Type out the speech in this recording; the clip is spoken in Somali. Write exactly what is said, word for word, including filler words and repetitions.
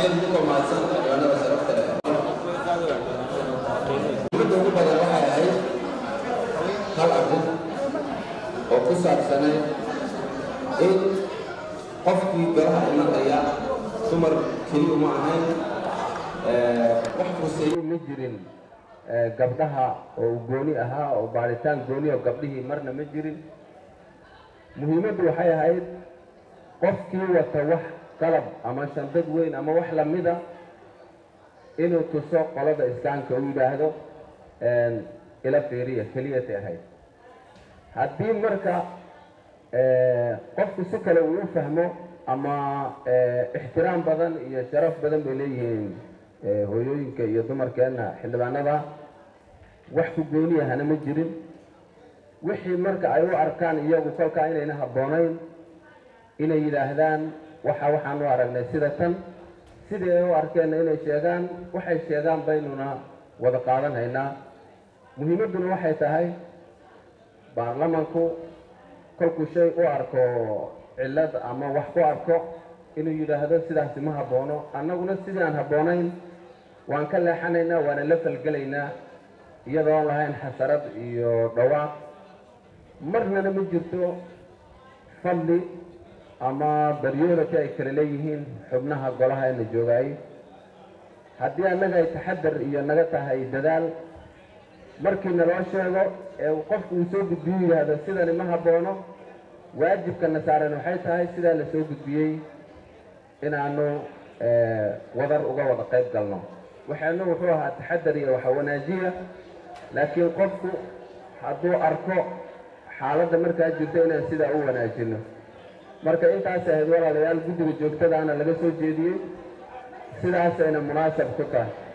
dhammaanteen idinkoo mahadsan xildhibaanada sharafta leh muhiimadda ugu badan waxay ahayd hal arrin oo ku saabsanay in qofkii golaha imanaya dumar keliya ma ahayn wax fuseeyo ma jirin gabdhaha oo gooni ahaa oo baaritaan gooni oo gabdhihii marna ma jirin muhiimaddu waxay ahayd qofkii wata wax qalab ama shandad weyn ama wax lamida inuu tuso qolada iskaanka uu yidhaahdo ila fiiriya keliyatay ahayd haddii marka qofku si kale uu u fahmo ama ixtiraam badan iyo sharaf badan bay leeyihiin hooyooyinka iyo dumarkeenna xildhibaanada wax ku gooni ahana ma jirin wixii marka ay u arkaan iyagu kolkaa inayna habboonayn inay yidhaahdaan waxa waxaan u aragnay sida tan sidii ay u arkeenna inay sheegaan waxay sheegaan baynuna wada qaadanhaynaa muhiimadduna waxay tahay baarlamanku kolkuu shay u arko cillad ama wax ku arko inuu yidhaahdo sidaasi ma habboono annaguna sidii aan habboonayn waan ka leexanaynaa waana la falgelaynaa iyadoo aan lahayn xasarad iyo dhawaaq marnana ma jirto fadli ama baryoolaka ay kala leeyihiin xubnaha golaha ee la joogaayay haddii annaga ay taxadar iyo naga tahay dadaal markii naloo sheego ee qofku uu soo gudbiyo yidhaahdo sidani ma habboono waajibkana saaran waxay tahay sidaa la soo gudbiyey inaanu wadar uga wada qayb galno waxaanu wuxuu ahaa taxadar iyo waxa wanaajiya laakiin qofku hadduu arko xaaladda markaa jirto inaan sidaa u wanaajino marka intaas ahayd walaalayaal guddiga joogtadaana laga soo jeediyey sidaasayna munaasab ku tahay